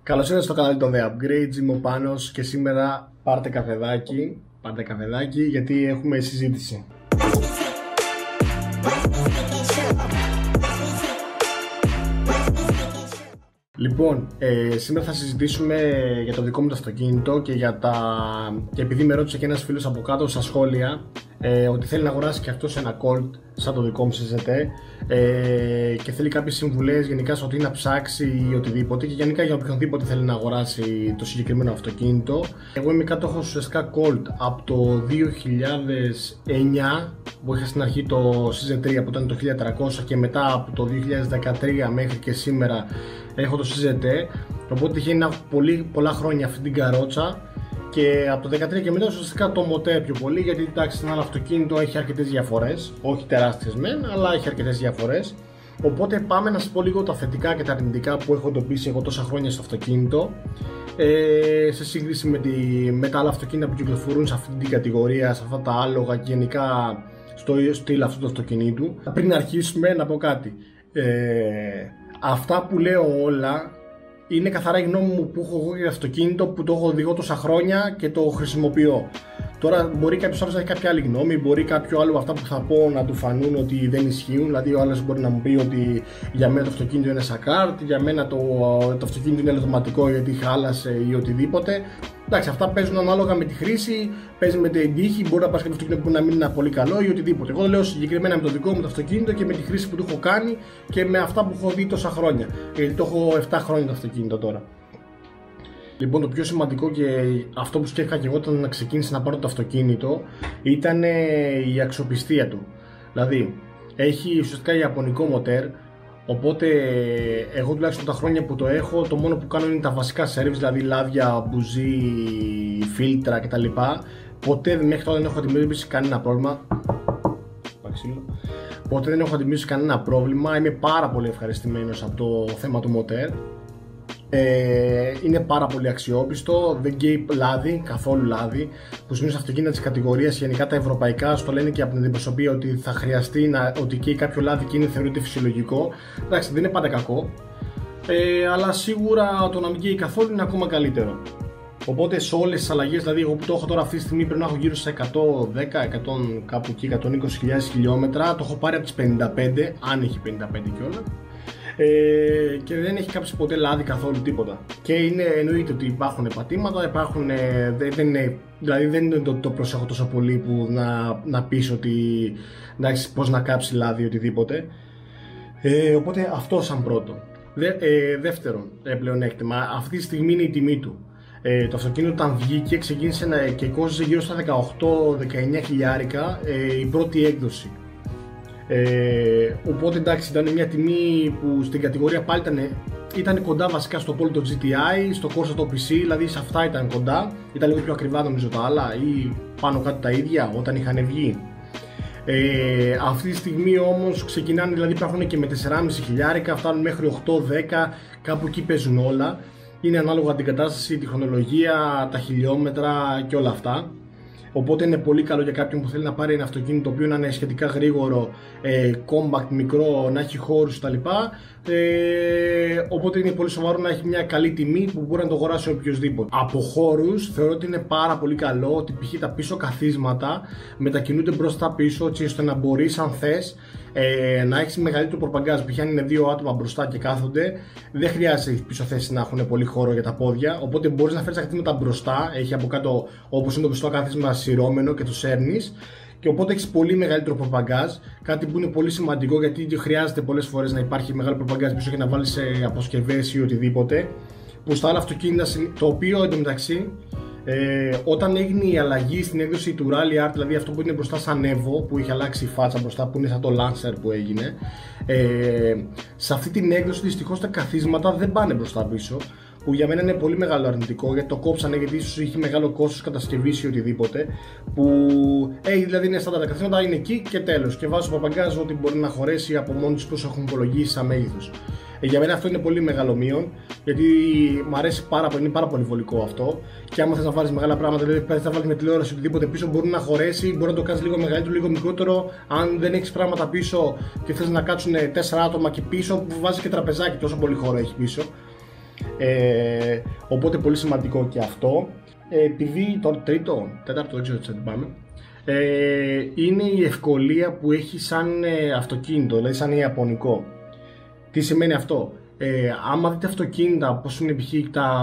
Καλώς ήρθατε στο κανάλι των The Upgrades, είμαι ο Πάνος και σήμερα πάρτε καφεδάκι γιατί έχουμε συζήτηση. Λοιπόν, σήμερα θα συζητήσουμε για το δικό μου το αυτοκίνητο και και επειδή με ρώτησε και ένας φίλος από κάτω στα σχόλια ότι θέλει να αγοράσει και αυτός ένα Colt σαν το δικό μου CZT και θέλει κάποιες συμβουλές γενικά στο τι να ψάξει ή οτιδήποτε και γενικά για οποιονδήποτε θέλει να αγοράσει το συγκεκριμένο αυτοκίνητο. Εγώ είμαι κάτοχος ουσιαστικά Colt από το 2009 που είχα στην αρχή το CZ3 που ήταν το 1300 και μετά από το 2013 μέχρι και σήμερα έχω το CZT, οπότε είχε πολλά χρόνια αυτή την καρότσα και από το 2013 και μετά ουσιαστικά το μοτέρ πιο πολύ, γιατί εντάξει ένα άλλο αυτοκίνητο έχει αρκετές διαφορές, όχι τεράστιες μεν, αλλά έχει αρκετές διαφορές. Οπότε πάμε να σας πω λίγο τα θετικά και τα αρνητικά που έχω εντοπίσει εγώ τόσα χρόνια στο αυτοκίνητο σε σύγκριση με τα άλλα αυτοκίνητα που κυκλοφορούν σε αυτή την κατηγορία, σε αυτά τα άλογα και γενικά στο στυλ αυτού του αυτοκινήτου. Πριν αρχίσουμε να πω κάτι, αυτά που λέω όλα είναι καθαρά η γνώμη μου που έχω εγώ για το αυτοκίνητο, που το έχω οδηγώ τόσα χρόνια και το χρησιμοποιώ. Τώρα μπορεί κάποιος άλλος να έχει κάποια άλλη γνώμη, μπορεί κάποιο άλλο αυτά που θα πω να του φανούν ότι δεν ισχύουν. Δηλαδή ο άλλος μπορεί να μου πει ότι για μένα το αυτοκίνητο είναι σακάρτ, για μένα το αυτοκίνητο είναι ελαττωματικό γιατί χάλασε ή οτιδήποτε. Εντάξει, αυτά παίζουν ανάλογα με τη χρήση, παίζει με την τύχη, μπορεί να πας και το αυτοκίνητο που να μην είναι πολύ καλό ή οτιδήποτε. Εγώ λέω συγκεκριμένα με το δικό μου το αυτοκίνητο και με τη χρήση που του έχω κάνει και με αυτά που έχω δει τόσα χρόνια. Γιατί το έχω 7 χρόνια το αυτοκίνητο τώρα. Λοιπόν, το πιο σημαντικό και αυτό που σκέφτηκα και εγώ όταν ξεκίνησα να πάρω το αυτοκίνητο ήταν η αξιοπιστία του. Δηλαδή, έχει ουσιαστικά ιαπωνικό μοτέρ, οπότε εγώ τουλάχιστον τα χρόνια που το έχω, το μόνο που κάνω είναι τα βασικά service, δηλαδή λάδια, μπουζί, φίλτρα κτλ. Ποτέ μέχρι τώρα δεν έχω αντιμετωπίσει κανένα πρόβλημα. Ποτέ δεν έχω αντιμετωπίσει κανένα πρόβλημα. Είμαι πάρα πολύ ευχαριστημένος από το θέμα του μοτέρ. Είναι πάρα πολύ αξιόπιστο, δεν καίει λάδι, καθόλου λάδι, που σημαίνει σε αυτοκίνητα της κατηγορίας γενικά τα ευρωπαϊκά στο λένε και από την αντιπροσωπεία ότι θα χρειαστεί ότι καίει κάποιο λάδι και είναι θεωρείται φυσιολογικό. Εντάξει, δεν είναι πάντα κακό, αλλά σίγουρα το να μην καίει καθόλου είναι ακόμα καλύτερο. Οπότε σε όλες τις αλλαγές, δηλαδή εγώ που το έχω τώρα αυτή τη στιγμή πρέπει να έχω γύρω στα 110, 100, κάπου εκεί 120.000 χιλιόμετρα, το έχω πάρει από τις 55, αν έχει 55 κιόλας. Και δεν έχει κάψει ποτέ λάδι καθόλου τίποτα. Και εννοείται ότι υπάρχουν πατήματα, δηλαδή δεν είναι το προσέχω τόσο πολύ που να πεις ότι εντάξει, πώς να κάψει λάδι οτιδήποτε. Οπότε αυτό σαν πρώτο. Δεύτερον πλεονέκτημα, αυτή τη στιγμή είναι η τιμή του. Το αυτοκίνητο όταν βγήκε ξεκίνησε και κόστιζε γύρω στα 18-19 χιλιάρικα η πρώτη έκδοση. Οπότε εντάξει, ήταν μια τιμή που στην κατηγορία πάλι ήταν κοντά βασικά στο Polo το GTI, στο Corsa το PC, δηλαδή σε αυτά ήταν κοντά. Ήταν λίγο πιο ακριβά νομίζω τα άλλα ή πάνω κάτω τα ίδια όταν είχαν βγει. Αυτή τη στιγμή όμως ξεκινάνε, δηλαδή υπάρχουν και με 4,5 χιλιάρικα, φτάνουν μέχρι 8-10, κάπου εκεί παίζουν όλα. Είναι ανάλογα την κατάσταση, τη χρονολογία, τα χιλιόμετρα και όλα αυτά. Οπότε είναι πολύ καλό για κάποιον που θέλει να πάρει ένα αυτοκίνητο το οποίο να είναι σχετικά γρήγορο, compact, μικρό, να έχει χώρους κτλ. Οπότε είναι πολύ σοβαρό να έχει μια καλή τιμή που μπορεί να το αγοράσει οποιοδήποτε. Από χώρους θεωρώ ότι είναι πάρα πολύ καλό ότι π.χ. τα πίσω καθίσματα μετακινούνται μπροστά πίσω, έτσι ώστε να μπορείς αν θες να έχεις μεγαλύτερο προπαγκάζ. Π.χ. αν είναι δύο άτομα μπροστά και κάθονται, δεν χρειάζεται οι πίσω θέσεις να έχουν πολύ χώρο για τα πόδια. Οπότε μπορείς να φέρεις τα καθίσματα μπροστά, έχει από κάτω όπως είναι το πιστό κάθισμα σειρώμενο και το σέρνεις. Και οπότε έχεις πολύ μεγαλύτερο προπαγκάζ, κάτι που είναι πολύ σημαντικό γιατί χρειάζεται πολλές φορές να υπάρχει μεγάλο προπαγκάζ πίσω και να βάλεις αποσκευές ή οτιδήποτε. Που στα άλλα αυτοκίνητα, το οποίο εντωμεταξύ όταν έγινε η αλλαγή στην έκδοση του Rally Art, δηλαδή αυτό που είναι μπροστά σαν Evo, που είχε αλλάξει η φάτσα μπροστά, που είναι σαν το Lancer που έγινε, σε αυτή την έκδοση δυστυχώς τα καθίσματα δεν πάνε μπροστά πίσω, που για μένα είναι πολύ μεγάλο αρνητικό γιατί το κόψανε, γιατί ίσως είχε μεγάλο κόστος κατασκευής ή οτιδήποτε. Που δηλαδή είναι στάνταρ τα καθίσματα, είναι εκεί και τέλος. Και βάζω παπαγκάζ ότι μπορεί να χωρέσει από μόνοι τους πώς έχουν υπολογίσει σαν μέγεθος. Για μένα αυτό είναι πολύ μεγάλο μείον, γιατί μου αρέσει πάρα πολύ, είναι πάρα πολύ βολικό αυτό. Και άμα θες να βάλεις μεγάλα πράγματα, δηλαδή θα βάλεις με τηλεόραση οτιδήποτε πίσω, μπορεί να χωρέσει, μπορεί να το κάνεις λίγο μεγαλύτερο, λίγο μικρότερο. Αν δεν έχεις πράγματα πίσω και θες να κάτσουν 4 άτομα και πίσω, που βάζεις και τραπεζάκι, τόσο πολύ χώρο έχει πίσω. Οπότε πολύ σημαντικό και αυτό. Επειδή το τέταρτο δεν ξέρω τι θα πάμε, είναι η ευκολία που έχει σαν αυτοκίνητο, δηλαδή σαν ιαπωνικό. Τι σημαίνει αυτό? Άμα δείτε αυτοκίνητα όπως είναι π.χ.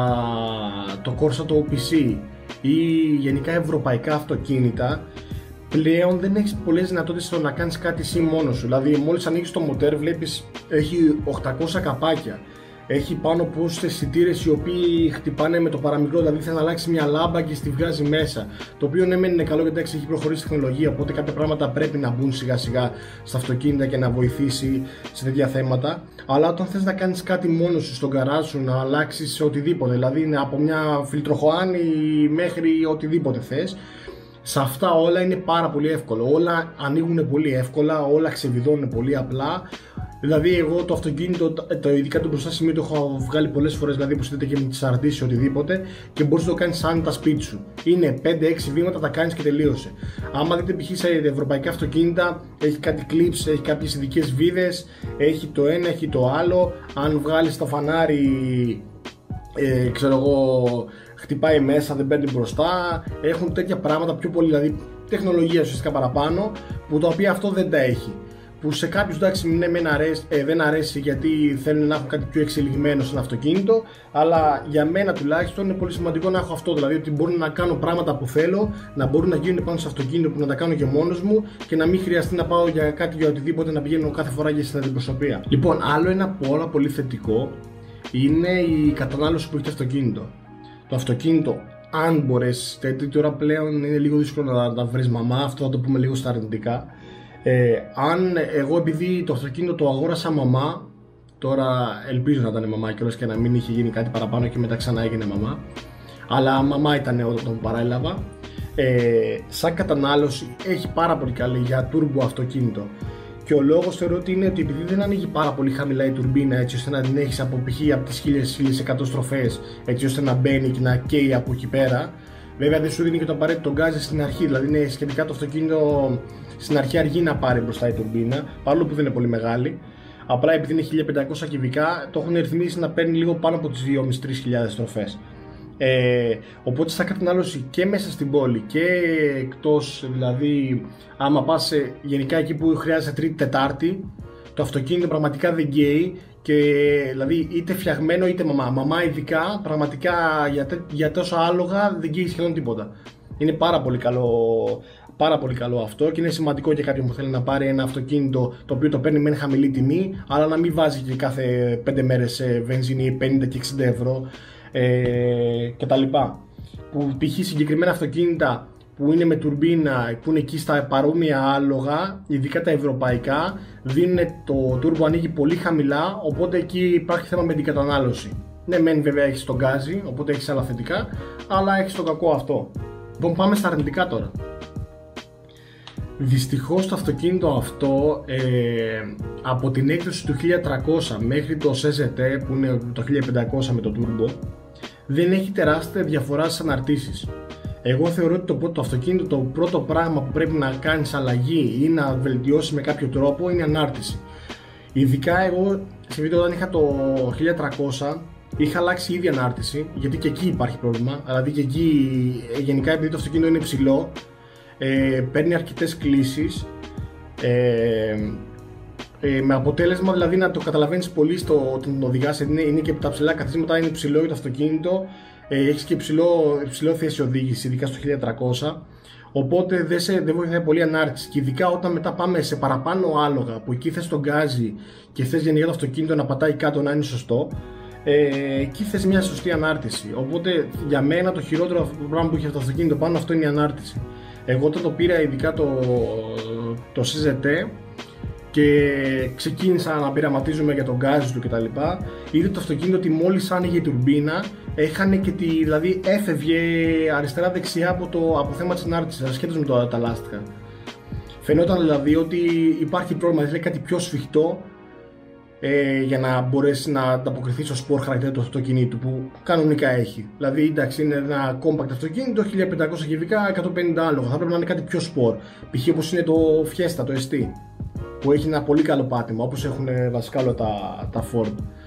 το Corsa το OPC ή γενικά ευρωπαϊκά αυτοκίνητα, πλέον δεν έχεις πολλές δυνατότητες στο να κάνεις κάτι εσύ μόνος σου. Δηλαδή μόλις ανοίξεις το μοτέρ βλέπεις έχει 800 καπάκια, έχει πάνω από αισθητήρες οι οποίοι χτυπάνε με το παραμικρό, δηλαδή θέλει να αλλάξει μια λάμπα και στη βγάζει μέσα. Το οποίο ναι, είναι καλό γιατί έχει προχωρήσει η τεχνολογία, οπότε κάποια πράγματα πρέπει να μπουν σιγά σιγά στα αυτοκίνητα και να βοηθήσει σε τέτοια θέματα. Αλλά όταν θες να κάνεις κάτι μόνος σου στον γκαράζ σου, να αλλάξεις οτιδήποτε, δηλαδή είναι από μια φιλτροχοάνη μέχρι οτιδήποτε θες, σε αυτά όλα είναι πάρα πολύ εύκολο. Όλα ανοίγουν πολύ εύκολα, όλα ξεβιδώνουν πολύ απλά. Δηλαδή, εγώ το αυτοκίνητο, ειδικά το μπροστά σημείο, το έχω βγάλει πολλές φορές. Δηλαδή, που είτε και με τη σαρτίση οτιδήποτε και μπορείς να το κάνεις άνετα σπίτι σου. Είναι 5-6 βήματα, τα κάνεις και τελείωσε. Άμα δείτε π.χ. σε ευρωπαϊκά αυτοκίνητα, έχει κάτι clips, έχει κάποιες ειδικές βίδες, έχει το ένα, έχει το άλλο. Αν βγάλεις το φανάρι, ξέρω εγώ, χτυπάει μέσα, δεν παίρνει μπροστά. Έχουν τέτοια πράγματα πιο πολύ, δηλαδή τεχνολογία ουσιαστικά παραπάνω, που τα οποία αυτό δεν τα έχει. Που σε κάποιους εντάξει ναι, δεν αρέσει γιατί θέλουν να έχουν κάτι πιο εξελιγμένο σε ένα αυτοκίνητο, αλλά για μένα τουλάχιστον είναι πολύ σημαντικό να έχω αυτό. Δηλαδή ότι μπορώ να κάνω πράγματα που θέλω, να μπορούν να γίνουν πάνω σε αυτοκίνητο που να τα κάνω και μόνος μου και να μην χρειαστεί να πάω για κάτι για οτιδήποτε να πηγαίνω κάθε φορά για στην αντιπροσωπεία. Λοιπόν, άλλο ένα πάρα πολύ θετικό είναι η κατανάλωση που έχει το αυτοκίνητο. Το αυτοκίνητο, αν μπορέσει, γιατί τώρα πλέον είναι λίγο δύσκολο να τα βρεις μαμά, αυτό θα το πούμε λίγο στα αρνητικά. Αν εγώ, επειδή το αυτοκίνητο το αγόρασα μαμά, τώρα ελπίζω να ήταν μαμά κιόλας και να μην είχε γίνει κάτι παραπάνω και μετά ξανά έγινε μαμά, αλλά μαμά ήταν όταν τον παρέλαβα, σαν κατανάλωση έχει πάρα πολύ καλή για turbo αυτοκίνητο. Και ο λόγος θεωρώ ότι είναι ότι επειδή δεν ανοίγει πάρα πολύ χαμηλά η τουρμπίνα, έτσι ώστε να την έχεις από π.χ. από τις 1000-1100 στροφές, έτσι ώστε να μπαίνει και να καίει από εκεί πέρα. Βέβαια δεν σου δίνει και το απαραίτητο γκάζι στην αρχή, δηλαδή είναι σχετικά το αυτοκίνητο στην αρχή αργεί να πάρει μπροστά η τουρμπίνα, παρόλο που δεν είναι πολύ μεγάλη. Απλά επειδή είναι 1500 κυβικά, το έχουν ρυθμίσει να παίρνει λίγο πάνω από τις 2.500-3.000 στροφές. Οπότε σαν κατανάλωση και μέσα στην πόλη και εκτός, δηλαδή άμα πας γενικά εκεί που χρειάζεται Τρίτη-Τετάρτη, το αυτοκίνητο πραγματικά δεν γκέει. Και δηλαδή είτε φτιαγμένο είτε μαμά ειδικά, πραγματικά για τόσα άλογα δεν γκέει σχεδόν τίποτα. Είναι πάρα πολύ καλό αυτό και είναι σημαντικό για κάποιον που θέλει να πάρει ένα αυτοκίνητο το οποίο το παίρνει με χαμηλή τιμή, αλλά να μην βάζει και κάθε 5 μέρες βενζίνη 50 και 60 ευρώ κτλ. Που π.χ. συγκεκριμένα αυτοκίνητα που είναι με τουρμπίνα, που είναι εκεί στα παρόμοια άλογα, ειδικά τα ευρωπαϊκά, δίνουν το turbo ανοίγει πολύ χαμηλά, οπότε εκεί υπάρχει θέμα με την κατανάλωση. Ναι, μεν βέβαια έχεις τον γκάζι, οπότε έχεις άλλα θετικά, αλλά έχεις το κακό αυτό. Λοιπόν, πάμε στα αρνητικά τώρα. Δυστυχώς το αυτοκίνητο αυτό από την έκδοση του 1300 μέχρι το CZT που είναι το 1500 με το turbo δεν έχει τεράστια διαφορά στις αναρτήσεις. Εγώ θεωρώ ότι το αυτοκίνητο το πρώτο πράγμα που πρέπει να κάνεις αλλαγή ή να βελτιώσει με κάποιο τρόπο είναι η ανάρτηση. Ειδικά εγώ σε βίντεο όταν είχα το 1300 είχα αλλάξει ήδη ανάρτηση, γιατί και εκεί υπάρχει πρόβλημα. Δηλαδή και εκεί γενικά επειδή το αυτοκίνητο είναι ψηλό, παίρνει αρκετές κλίσεις, με αποτέλεσμα δηλαδή να το καταλαβαίνεις πολύ όταν οδηγάς, είναι και τα ψηλά καθίσματα, είναι ψηλό για το αυτοκίνητο, έχεις και υψηλό θέση οδήγηση, ειδικά στο 1300, οπότε δεν βοηθάει πολύ ανάρτηση. Και ειδικά όταν μετά πάμε σε παραπάνω άλογα, που εκεί θες τον γκάζι και θες γενικά το αυτοκίνητο να πατάει κάτω να είναι σωστό, εκεί θες μια σωστή ανάρτηση. Οπότε για μένα το χειρότερο πράγμα που έχει αυτό το αυτοκίνητο πάνω αυτό είναι η ανάρτηση. Εγώ όταν το πήρα ειδικά το CZT και ξεκίνησα να πειραματίζομαι για τον γκάζι του κτλ, είδε το αυτοκίνητο ότι μόλις άνοιγε η τουρμπίνα έχανε και δηλαδή έφευγε αριστερά δεξιά από θέμα της ανάρτησης, ασχέτως με τα λάστιχα. Φαινόταν δηλαδή ότι υπάρχει πρόβλημα, δηλαδή κάτι πιο σφιχτό για να μπορέσει να ανταποκριθεί στο σπορ χαρακτήρα του αυτοκινήτου που κανονικά έχει. Δηλαδή εντάξει, είναι ένα compact αυτοκίνητο, 1500 κυβικά, 150 άλογα, θα πρέπει να είναι κάτι πιο σπορ. Π.χ. όπως είναι το Fiesta, το ST, που έχει ένα πολύ καλό πάτημα, όπως έχουν βασικά όλα τα Ford.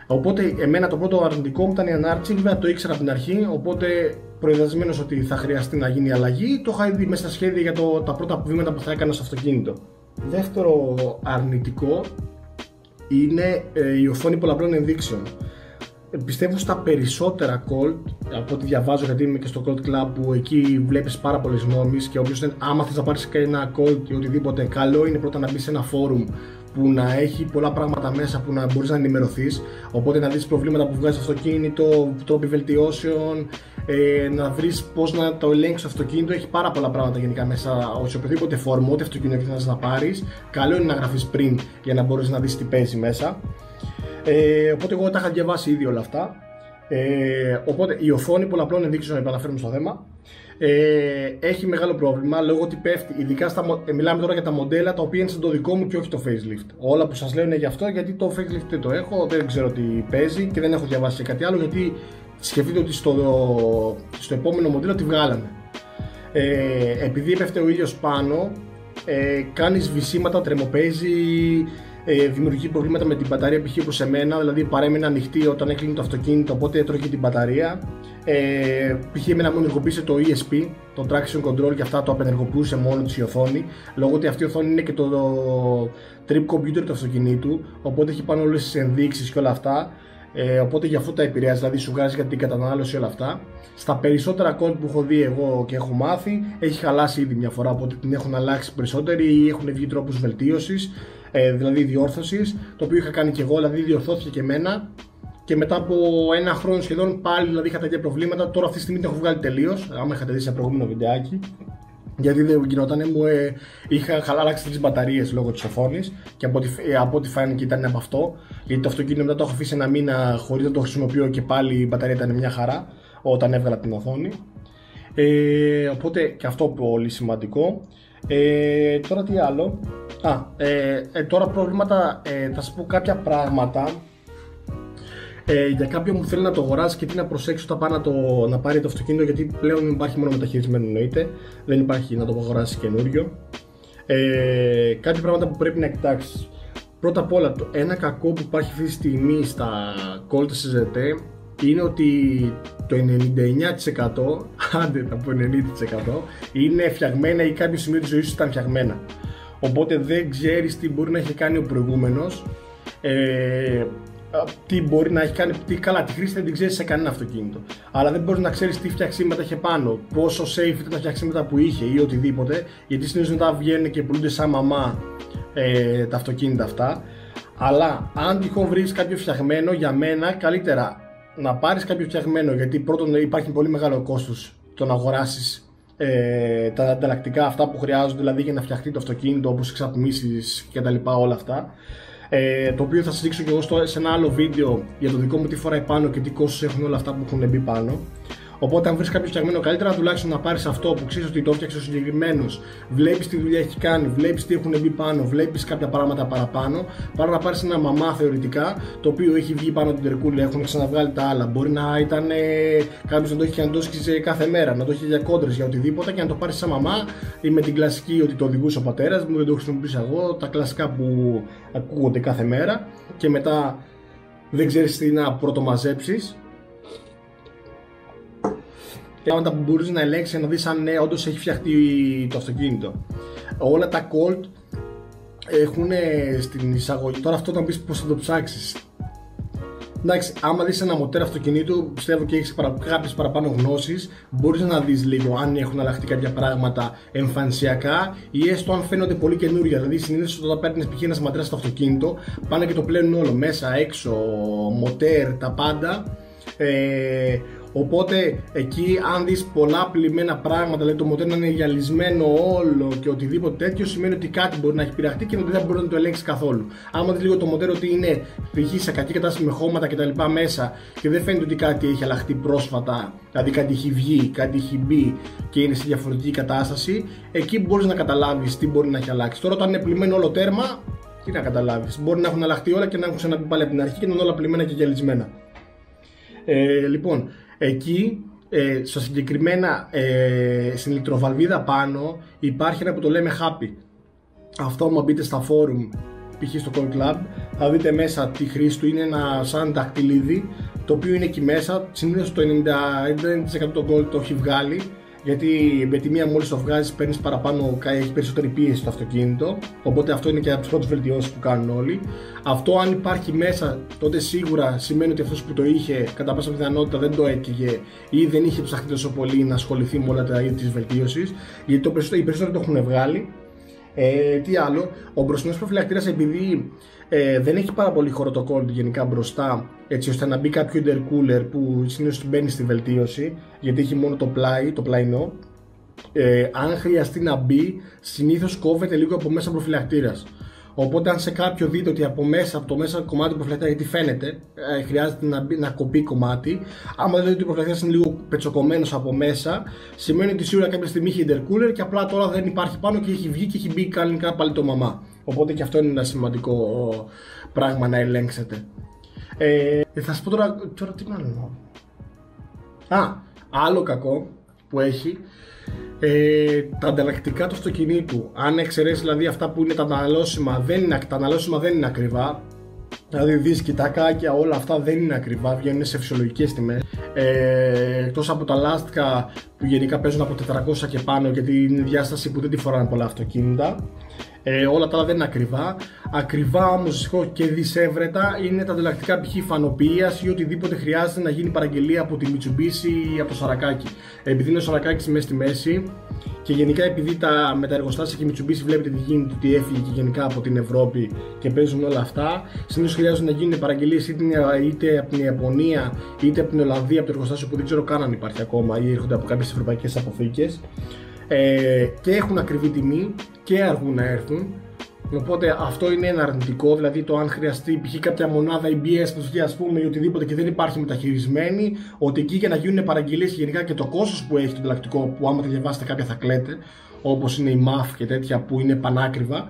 Οπότε εμένα το πρώτο αρνητικό μου ήταν η ανάρτηση, βέβαια το ήξερα από την αρχή, οπότε προειδεασμένος ότι θα χρειαστεί να γίνει αλλαγή, το είχα ήδη μέσα στα σχέδια για τα πρώτα βήματα που θα έκανα στο αυτοκίνητο. Δεύτερο αρνητικό είναι η οθόνη πολλαπλών ενδείξεων. Πιστεύω στα περισσότερα Colt, από ό,τι διαβάζω, γιατί είμαι και στο Colt Club που εκεί βλέπεις πάρα πολλές γνώμες και όποιος άμα θες να πάρεις ένα Colt ή οτιδήποτε, καλό είναι πρώτα να μπεις σε ένα forum που να έχει πολλά πράγματα μέσα που να μπορείς να ενημερωθείς, οπότε να δεις προβλήματα που βγάζει στο αυτοκίνητο, τρόποι βελτιώσεων, να βρεις πώς να το ελέγξεις το αυτοκίνητο. Έχει πάρα πολλά πράγματα γενικά μέσα, σε οποιοδήποτε φόρμα, ό,τι αυτοκίνητο και θες να πάρεις, καλό είναι να γραφείς πριν για να μπορείς να δεις τι παίζει μέσα. Οπότε εγώ τα είχα διαβάσει ήδη όλα αυτά. Οπότε η οθόνη πολλαπλών ενδείξεων, επαναφέρουμε στο θέμα, έχει μεγάλο πρόβλημα λόγω ότι πέφτει, ειδικά μιλάμε τώρα για τα μοντέλα τα οποία είναι σαν το δικό μου και όχι το facelift. Όλα που σας λέω είναι γι' αυτό, γιατί το facelift δεν το έχω, δεν ξέρω τι παίζει και δεν έχω διαβάσει και κάτι άλλο, γιατί σκεφτείτε ότι στο επόμενο μοντέλο τη βγάλανε. Επειδή έπεφτε ο ήλιος πάνω, κάνει σβησίματα, τρεμοπαίζει, δημιουργεί προβλήματα με την μπαταρία, π.χ. όπως εμένα, δηλαδή παρέμεινε ανοιχτή όταν έκλεινε το αυτοκίνητο, οπότε έτρωγε την μπαταρία. Π.χ. εμένα μου ενεργοποίησε το ESP, το Traction Control, και αυτά το απενεργοποιούσε μόνο της η οθόνη, λόγω ότι αυτή η οθόνη είναι και το trip computer του αυτοκινήτου, οπότε έχει πάνω όλες τις ενδείξεις και όλα αυτά. Οπότε γι' αυτό τα επηρεάζει, δηλαδή σου βγάζει για την κατανάλωση όλα αυτά. Στα περισσότερα Colt που έχω δει εγώ και έχω μάθει, έχει χαλάσει ήδη μια φορά, οπότε την έχουν αλλάξει περισσότεροι ή έχουν βγει τρόπους βελτίωσης, δηλαδή διόρθωσης, το οποίο είχα κάνει και εγώ, δηλαδή διορθώθηκε και εμένα. Και μετά από ένα χρόνο σχεδόν πάλι δηλαδή είχα τα ίδια προβλήματα. Τώρα αυτή τη στιγμή την έχω βγάλει τελείως. Άμα είχατε δει σε προηγούμενο βιντεάκι, γιατί δεν γινότανε, είχα αλλάξει 3 μπαταρίες λόγω της οθόνης και από ό,τι φάνηκε ήταν από αυτό. Γιατί το αυτοκίνητο μετά το έχω αφήσει ένα μήνα χωρίς να το χρησιμοποιώ και πάλι η μπαταρία ήταν μια χαρά όταν έβγαλα την οθόνη. Οπότε και αυτό πολύ σημαντικό. Τώρα τι άλλο. Τώρα προβλήματα, θα σας πω κάποια πράγματα. Για κάποιον που θέλει να το αγοράσει και τι να προσέξει όταν πάει να πάρει το αυτοκίνητο, γιατί πλέον υπάρχει μόνο μεταχειρισμένο, εννοείται, δεν υπάρχει να το αγοράσει καινούριο. Κάποια πράγματα που πρέπει να κοιτάξεις. Πρώτα απ' όλα, ένα κακό που υπάρχει αυτή τη στιγμή στα Colt CZT είναι ότι το 99%, άντε θα πω 90%, είναι φτιαγμένα ή κάποιο σημείο της ζωής ήταν φτιαγμένα. Οπότε δεν ξέρεις τι μπορεί να έχει κάνει ο προηγούμενος, τι μπορεί να έχει κάνει, τη χρήση δεν την ξέρεις σε κανένα αυτοκίνητο. Αλλά δεν μπορείς να ξέρεις τι φτιαξίματα είχε πάνω, πόσο safe ήταν τα φτιαξίματα που είχε ή οτιδήποτε, γιατί συνήθως μετά βγαίνουν και πουλούνται σαν μαμά τα αυτοκίνητα αυτά. Αλλά αν τυχόν βρεις κάποιο φτιαγμένο, για μένα καλύτερα να πάρεις κάποιο φτιαγμένο, γιατί πρώτον υπάρχει πολύ μεγάλο κόστος το να αγοράσεις τα ανταλλακτικά αυτά που χρειάζονται, δηλαδή για να φτιαχτεί το αυτοκίνητο, όπως εξατμίσεις και τα λοιπά, όλα αυτά. Το οποίο θα σας δείξω και εγώ σε ένα άλλο βίντεο για το δικό μου τι φοράει πάνω και τι κόστος έχουν όλα αυτά που έχουν μπει πάνω. Οπότε, αν βρεις κάποιο φτιαγμένο, καλύτερα τουλάχιστον να πάρεις αυτό που ξέρεις ότι το έφτιαξε ο συγκεκριμένος, βλέπεις τι δουλειά έχει κάνει, βλέπεις τι έχουν μπει πάνω, βλέπεις κάποια πράγματα παραπάνω, παρά να πάρεις ένα μαμά θεωρητικά, το οποίο έχει βγει πάνω την τερκούλα, έχουν ξαναβγάλει τα άλλα. Μπορεί να ήταν κάποιος να το έχει και να το έχει κάθε μέρα, να το έχει για κόντρες, για οτιδήποτε, και να το πάρεις σαν μαμά ή με την κλασική ότι το οδηγούσε ο πατέρας μου, δεν το χρησιμοποιούσα εγώ, τα κλασικά που ακούγονται κάθε μέρα, και μετά δεν ξέρεις τι να πρωτομαζέψεις. Πράγματα που μπορείς να ελέγξεις να δεις αν όντως έχει φτιαχτεί το αυτοκίνητο. Όλα τα Colt έχουν στην εισαγωγή. Τώρα αυτό να πεις πώς θα το ψάξεις. Εντάξει, άμα δεις ένα μοτέρ αυτοκινήτου, πιστεύω και έχεις κάποιες παραπάνω γνώσεις, μπορείς να δεις λίγο αν έχουν αλλάχτεί κάποια πράγματα εμφανισιακά ή έστω αν φαίνονται πολύ καινούργια. Δηλαδή, συνήθως όταν παίρνεις π.χ. ένα ματράς στο αυτοκίνητο, πάνε και το πλένουν όλο μέσα, έξω, μοτέρ, τα πάντα. Οπότε εκεί, αν δεις πολλά πλημμένα πράγματα, δηλαδή το μοτέρ να είναι γυαλισμένο όλο και οτιδήποτε τέτοιο, σημαίνει ότι κάτι μπορεί να έχει πειραχτεί και δεν μπορεί να το ελέγξει καθόλου. Άμα δεις λίγο το μοτέρ ότι είναι π.χ. σε κακή κατάσταση με χώματα κτλ. Μέσα και δεν φαίνεται ότι κάτι έχει αλλάχτεί πρόσφατα, δηλαδή κάτι έχει βγει, κάτι έχει μπει και είναι σε διαφορετική κατάσταση, εκεί μπορείς να καταλάβεις τι μπορεί να έχει αλλάξει. Τώρα, όταν είναι πλημμένο όλο τέρμα, τι να καταλάβεις. Μπορεί να έχουν αλλάχτεί όλα και να έχουν ξαναμπεί πάλι από την αρχή και να είναι όλα πλημμένα και γυαλισμένα. Λοιπόν, εκεί στα συγκεκριμένα στην ηλεκτροβαλβίδα πάνω υπάρχει ένα που το λέμε Happy. Αυτό, άμα μπείτε στα forum π.χ. στο Cold Club, θα δείτε μέσα τη χρήση του, είναι ένα σαν δαχτυλίδι, το οποίο είναι εκεί μέσα. Συνήθως το 90% των Gold το έχει βγάλει, γιατί με τη μία μόλις το βγάζεις παίρνεις παραπάνω, έχει περισσότερη πίεση στο αυτοκίνητο, οπότε αυτό είναι και από τις πρώτες βελτιώσεις που κάνουν όλοι. Αυτό αν υπάρχει μέσα, τότε σίγουρα σημαίνει ότι αυτός που το είχε κατά πάσα πιθανότητα δεν το έκαιγε ή δεν είχε ψαχτεί τόσο πολύ να ασχοληθεί με όλα τα είδη της βελτίωσης, γιατί οι περισσότεροι το έχουν βγάλει. Τι άλλο, ο μπροστινός προφυλακτήρας, επειδή δεν έχει πάρα πολύ χώρο το Colt γενικά μπροστά, έτσι ώστε να μπει κάποιο intercooler που συνήθως μπαίνει στη βελτίωση, γιατί έχει μόνο το πλάι, το πλαϊνό. Αν χρειαστεί να μπει, συνήθως κόβεται λίγο από μέσα προφυλακτήρας. Οπότε αν σε κάποιο δείτε ότι από το μέσα κομμάτι του προφυλακτήρα, γιατί φαίνεται, χρειάζεται να κοπεί κομμάτι, άμα δείτε ότι ο προφυλακτήρας είναι λίγο πετσοκομμένος από μέσα, σημαίνει ότι σίγουρα κάποια στιγμή έχει intercooler και απλά τώρα δεν υπάρχει πάνω και έχει βγει και έχει μπει κανονικά πάλι το μαμά. Οπότε και αυτό είναι ένα σημαντικό πράγμα να ελέγξετε. Θα σας πω τώρα τι μάλλον. Άλλο κακό που έχει, τα ανταλλακτικά του αυτοκινήτου. Αν εξαιρέσει δηλαδή αυτά που είναι τα αναλώσιμα, δεν είναι ακριβά. Δηλαδή δίσκοι, τα κάκια, όλα αυτά δεν είναι ακριβά, βγαίνουν σε φυσιολογικές τιμές. Εκτός από τα λάστιχα που γενικά παίζουν από 400 και πάνω, γιατί είναι διάσταση που δεν τη φοράνε πολλά αυτοκίνητα. Όλα τα άλλα δεν είναι ακριβά. Ακριβά όμως δυστυχώς και δισεύρετα είναι τα ανταλλακτικά π.χ. φανοποιίας ή οτιδήποτε χρειάζεται να γίνει παραγγελία από τη Mitsubishi ή από το Σαρακάκι. Επειδή είναι ο Σαρακάκης μέσα στη μέση και γενικά επειδή με τα εργοστάσια και η Mitsubishi βλέπετε τι γίνεται, ότι έφυγε και γενικά από την Ευρώπη και παίζουν όλα αυτά, συνήθως χρειάζονται να γίνουν παραγγελίες είτε από την Ιαπωνία είτε από την Ολλανδία, από το εργοστάσιο που δεν ξέρω καν αν υπάρχει ακόμα ή έρχονται από κάποιες ευρωπαϊκές αποθήκες. Και έχουν ακριβή τιμή και αργούν να έρθουν. Οπότε αυτό είναι ένα αρνητικό, δηλαδή το αν χρειαστεί π.χ. κάποια μονάδα EBS ας πούμε ή οτιδήποτε και δεν υπάρχει μεταχειρισμένη, ότι εκεί για να γίνουν παραγγελίες γενικά και το κόστος που έχει το ανταλλακτικό, που άμα τα διαβάσετε κάποια θα κλαίτε, όπως είναι η MAF και τέτοια που είναι πανάκριβα,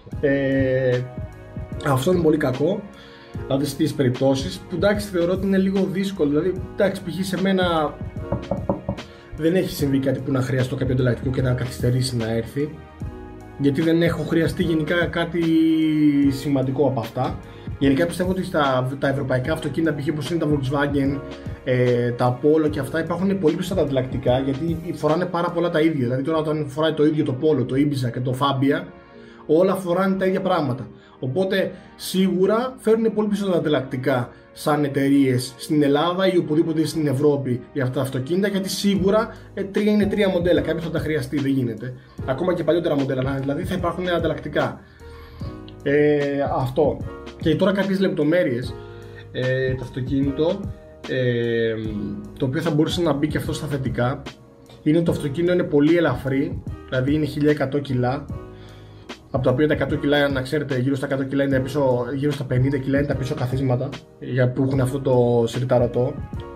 αυτό είναι πολύ κακό. Δηλαδή στις περιπτώσεις που εντάξει θεωρώ ότι είναι λίγο δύσκολο, δηλαδή εντάξει π.χ. σε μένα δεν έχει συμβεί κάτι που να χρειαστώ κάποιο ανταλλακτικό και να καθυστερήσει να έρθει, γιατί δεν έχω χρειαστεί γενικά κάτι σημαντικό από αυτά. Γενικά πιστεύω ότι τα ευρωπαϊκά αυτοκίνητα, π.χ. όπως είναι τα Volkswagen, τα Polo και αυτά, υπάρχουν πολύ περισσότερα ανταλλακτικά, γιατί φοράνε πάρα πολλά τα ίδια. Δηλαδή τώρα όταν φοράει το ίδιο το Polo, το Ibiza και το Fabia, όλα φοράνε τα ίδια πράγματα. Οπότε σίγουρα φέρνουν πολύ περισσότερα ανταλλακτικά σαν εταιρείες στην Ελλάδα ή οπουδήποτε στην Ευρώπη για αυτά τα αυτοκίνητα, γιατί σίγουρα είναι τρία μοντέλα. Κάποιος θα τα χρειαστεί, δεν γίνεται. Ακόμα και παλιότερα μοντέλα, δηλαδή θα υπάρχουν ανταλλακτικά. Αυτό. Και τώρα κάποιες λεπτομέρειες. Το αυτοκίνητο, το οποίο θα μπορούσε να μπει και αυτό στα θετικά, είναι ότι το αυτοκίνητο είναι πολύ ελαφρύ, δηλαδή είναι 1100 κιλά. Από τα οποία τα 100 κιλά, να ξέρετε, γύρω στα 100 κιλά είναι πίσω, γύρω στα 50 κιλά είναι τα πίσω καθίσματα που έχουν αυτό το σιρταρωτό.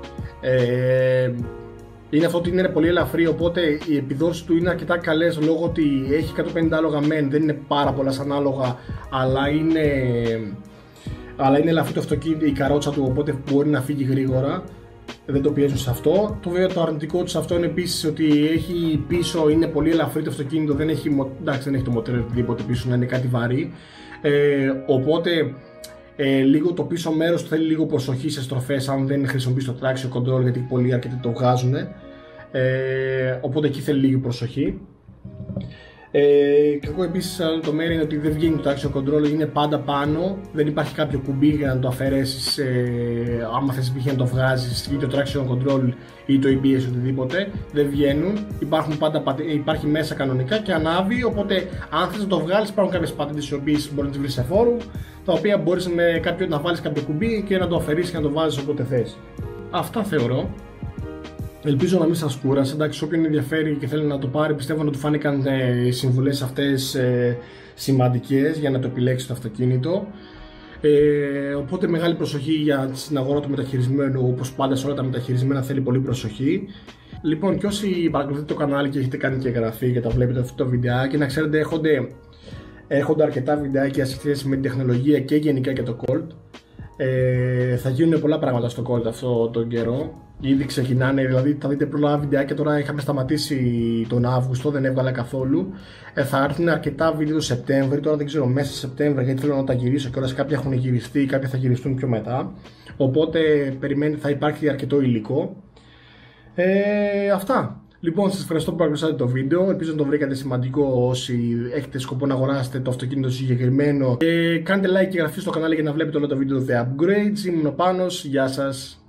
Είναι αυτό ότι είναι πολύ ελαφρύ, οπότε οι επιδόσεις του είναι αρκετά καλές λόγω ότι έχει 150 άλογα μεν, δεν είναι πάρα πολλά σαν άλογα, αλλά είναι ελαφρύ το αυτοκίνητο, η καρότσα του, οπότε μπορεί να φύγει γρήγορα. Δεν το πιέζουν σε αυτό. Το βέβαια το αρνητικό του σε αυτό είναι επίσης ότι έχει πίσω, είναι πολύ ελαφρύ το αυτοκίνητο, δεν έχει το μοτέρ οτιδήποτε πίσω να είναι κάτι βαρύ. Οπότε λίγο το πίσω μέρος του θέλει λίγο προσοχή σε στροφές, αν δεν χρησιμοποιείς το traction control, γιατί πολλοί αρκετοί το βγάζουν. Οπότε εκεί θέλει λίγη προσοχή. Κακό επίσης άλλο το μέρη είναι ότι δεν βγαίνει το traction control, είναι πάντα πάνω, δεν υπάρχει κάποιο κουμπί για να το αφαιρέσεις άμα θες να το βγάζεις, ή το traction control ή το ABS οτιδήποτε, δεν βγαίνουν, υπάρχει μέσα κανονικά και ανάβει, οπότε αν θες να το βγάλεις υπάρχουν κάποιες πατέντες οι οποίες μπορεί να τις βρεις σε φόρουμ, τα οποία μπορείς να βάλεις κάποιο κουμπί και να το αφαιρέσεις και να το βάζεις όποτε θες. Αυτά θεωρώ. Ελπίζω να μην σας κούρασα, εντάξει, όποιον ενδιαφέρει και θέλει να το πάρει, πιστεύω να του φάνηκαν οι συμβουλές αυτές σημαντικές για να το επιλέξει το αυτοκίνητο. Οπότε μεγάλη προσοχή στην αγορά του μεταχειρισμένου, όπως πάντα σε όλα τα μεταχειρισμένα θέλει πολύ προσοχή. Λοιπόν, και όσοι παρακολουθείτε το κανάλι και έχετε κάνει και εγγραφή και τα βλέπετε αυτό το βιντεάκι, να ξέρετε έχονται αρκετά βιντεάκια σε σχέση με την τεχνολογία και γενικά και το Colt. Θα γίνουν πολλά πράγματα στο Colt αυτό τον καιρό. Ήδη ξεκινάνε, δηλαδή θα δείτε πολλά βιντεάκια. Τώρα είχαμε σταματήσει τον Αύγουστο, δεν έβγαλα καθόλου. Θα έρθουν αρκετά βίντεο το Σεπτέμβρη, τώρα δεν ξέρω, μέσα Σεπτέμβρη, γιατί θέλω να τα γυρίσω και όλα. Κάποια έχουν γυριστεί, κάποια θα γυριστούν πιο μετά. Οπότε περιμένετε, θα υπάρχει αρκετό υλικό. Αυτά. Λοιπόν, σας ευχαριστώ που παρακολουθήσατε το βίντεο. Ελπίζω να το βρήκατε σημαντικό όσοι έχετε σκοπό να αγοράσετε το αυτοκίνητο συγκεκριμένο. Κάντε like και εγγραφή στο κανάλι για να βλέπετε όλα τα βίντεο The Upgrades. Ήμουν ο Πάνος. Γεια σας.